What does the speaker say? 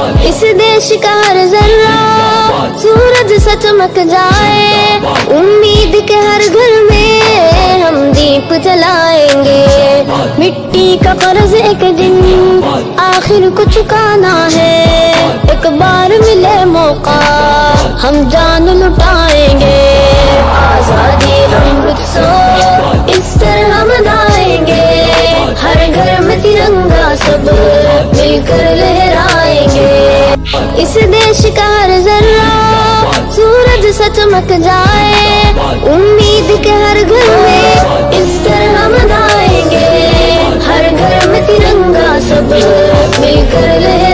इस देश का हर जर्रा सूरज सा चमक जाए, उम्मीद के हर घर में हम दीप जलाएंगे। मिट्टी का कर्ज एक दिन आखिर को चुकाना है, एक बार मिले मौका हम जान लुटाएंगे। आजादी अमृतसर इस तरह मनाएंगे, हर घर में तिरंगा सब मिलकर लहराएंगे। इस देश का हर जर्रा सूरज सा चमक जाए, उम्मीद के हर घर में इस तरह मनाएंगे, हर घर में तिरंगा सब मिलकर लहराएंगे।